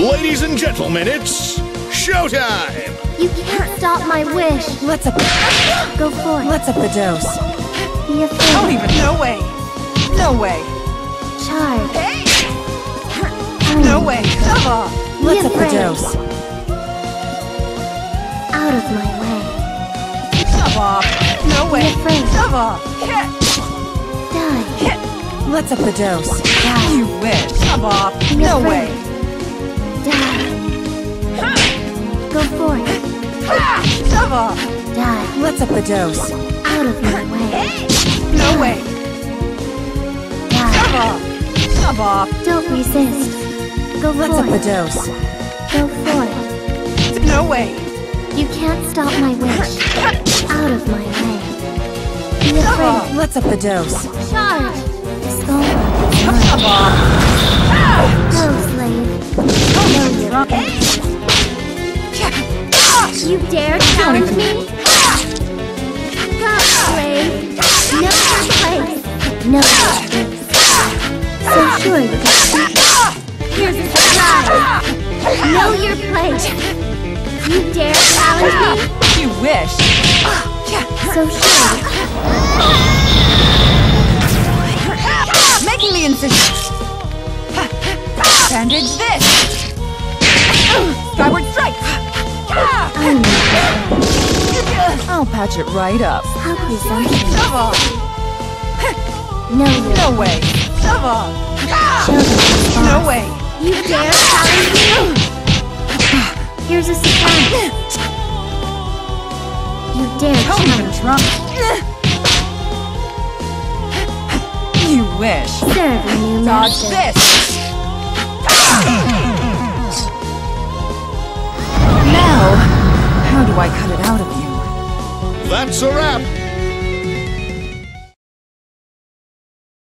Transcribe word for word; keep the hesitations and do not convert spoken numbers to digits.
Ladies and gentlemen, it's showtime! You can't stop my wish. Let's up. Go for it. Let's up the dose. Be afraid. Don't even. No way. No way. Charge. Hey. Um, No way. Come on. Be Let's up the afraid. dose. Out of my way. Come on. No way. Be afraid. Come on. Die. Let's up the dose. Die. You wish. Come on. Be No afraid. way. Die. Go for it. Come on. Die. Let's up the dose. Out of my way. No way. Come Die. on. Come on. Don't resist. Go Let's for up the it. dose. Go for it. No way. You can't stop my wish. Out of my way. Be Come afraid. on. Let's up the dose. Charge. Skull. Come on. Go, slave. Know your place. You dare challenge me? Go, slave. Know your place. Know your place. So sure you can speak. Here's a surprise. Know your place. You dare challenge me? You wish. So sure. Making the incision. Bandage this. Skyward strike. I know. I'll patch it right up. How presumptuous. Come on. Know your No way. Come on. Show them response. No way. You dare challenge me? Here's a surprise. You dare Don't even challenge try. You wish. Serve your new Dodge master. this. Now, how do I cut it out of you? That's a wrap!